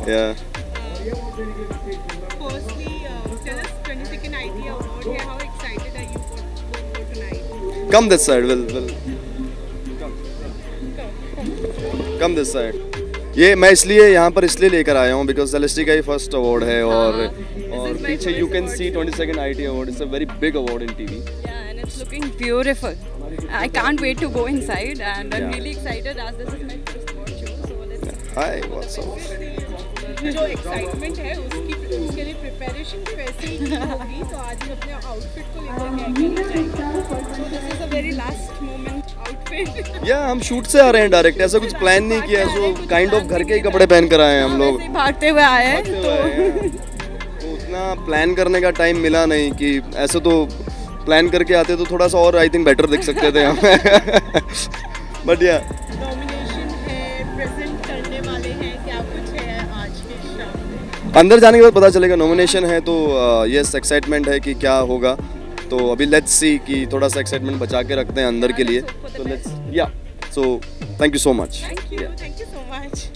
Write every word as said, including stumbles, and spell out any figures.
Yeah. Firstly, uh, tell us twenty-second I T Award here. How excited are you for, for, for tonight? Come this side. Will will. Come this side. ये मैं इसलिए यहाँ पर इसलिए लेकर आया हूँ because सेलेस्टी का ही फर्स्ट अवार्ड है और और पीछे you can see twenty-second I T Award. It's a very big award in T V. Yeah, and it's looking beautiful. I can't wait to go inside, and I'm Yeah. really excited as this is my first award show. So let's. Hi, what's up? जो excitement है उसकी उसके लिए preparation भी वैसे ही होगी, तो आज हम अपने आउटफिट को लेकर क्या कहना चाहेंगे? So this is a very last moment outfit. या हम शूट से आ रहे हैं डायरेक्ट, ऐसा कुछ प्लान नहीं किया है, सो काइंड ऑफ घर के ही कपड़े पहन कर आए हैं हम लोग। ऐसे ही भागते हुए आए हैं भागते तो हुए आए हैं। तो उतना प्लान करने का टाइम मिला नहीं कि ऐसे तो प्लान करके आते तो थोड़ा सा और आई थिंक बेटर दिख सकते थे हम। बट या नॉमिनेशन है, प्रेजेंट करने वाले हैं, क्या कुछ है आज के शाम में? अंदर जाने के बाद पता चलेगा। नॉमिनेशन है तो यस एक्साइटमेंट है कि क्या होगा, तो अभी लेट्स सी कि थोड़ा सा एक्साइटमेंट बचा के रखते हैं अंदर के लिए। तो लेट्स या so thank you so much. Thank you, thank you so much.